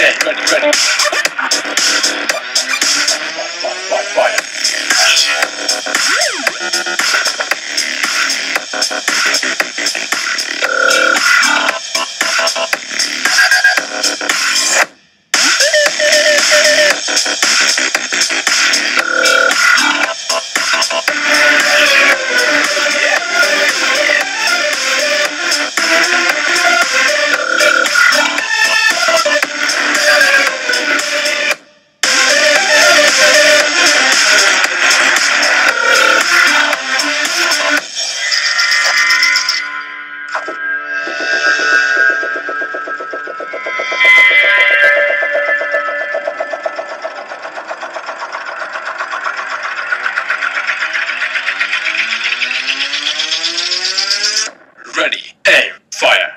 Ready, aim, fire.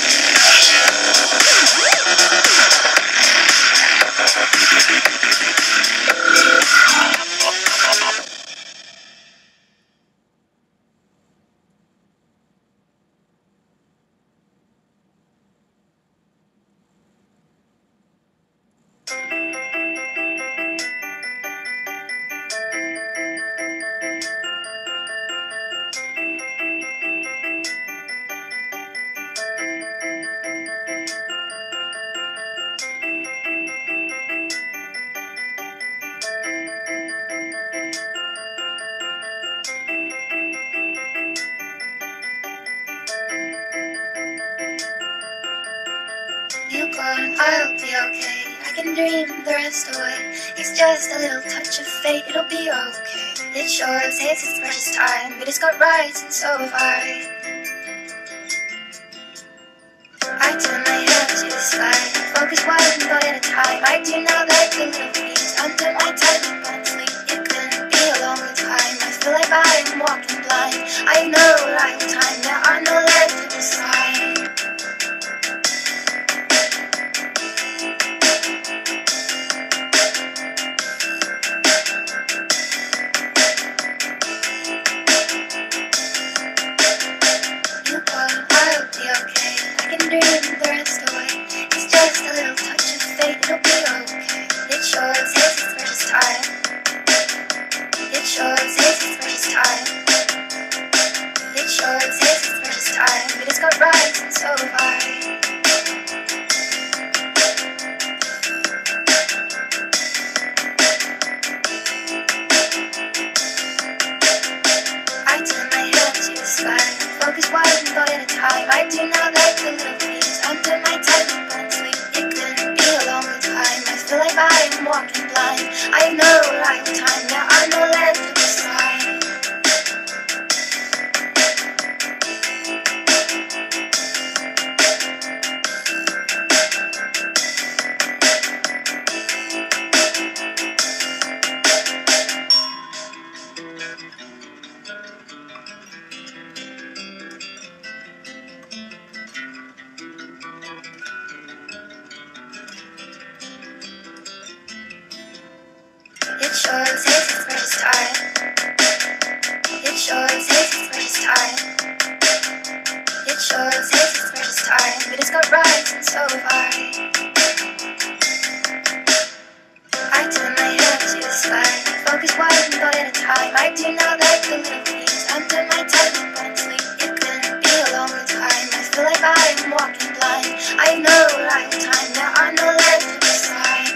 You gone, I'll be okay. I can dream the rest away. It's just a little touch of fate, it'll be okay. It sure takes its precious time, but it's got rights and so have I. I turn my head to the sky, focus one thought at a time. I do not like the little things under my tiny butt sleep. It couldn't be a longer time. I feel like I'm walking blind. I know right time, there are no legs to decide. I'll be okay. I can dream the rest away. It's just a little touch of fate, it'll be okay. It sure takes its precious time. It sure takes its precious time. It sure takes its precious time. But it's got rights and so have I. I turn my head to the sky, focus one thought at a time. I do not like the little things under my tiny butt sleep. It couldn't be a longer time. I feel like I'm walking blind. I have no right time. There are no legs to decide. It sure takes its precious time. It sure takes its precious time. It sure takes its precious time. But it's got rights and so have I. I turn my head to the sky, focus one thought at a time. I do not like the little things under my tiny butt sleep. It couldn't be a longer time. I feel like I'm walking blind. I have no right time. There are no legs to decide.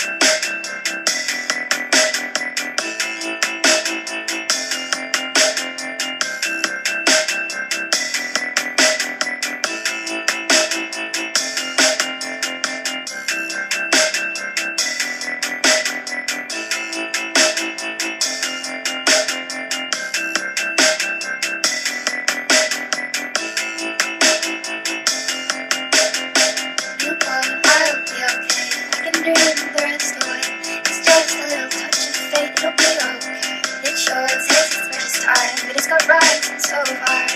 I'll be okay. I can dream the rest away. It's just a little touch of fate, it'll be okay. It sure takes its precious time, but it's got rights and so have I.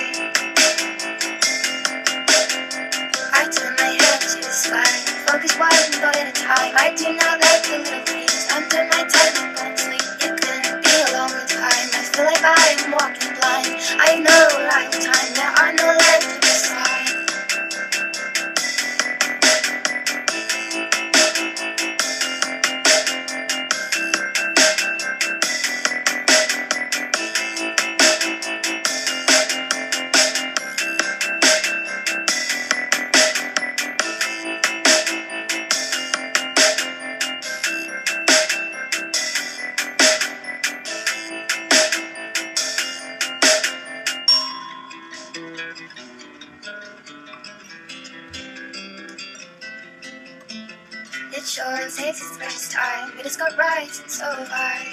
I turn my head to the sky, focus one thought at a time. I do not like the little things under my tiny butt sleep. It couldn't be a longer time. I feel like I'm walking blind. I have no right time. There are no legs to decide. sure takes its precious time. We just got right so far.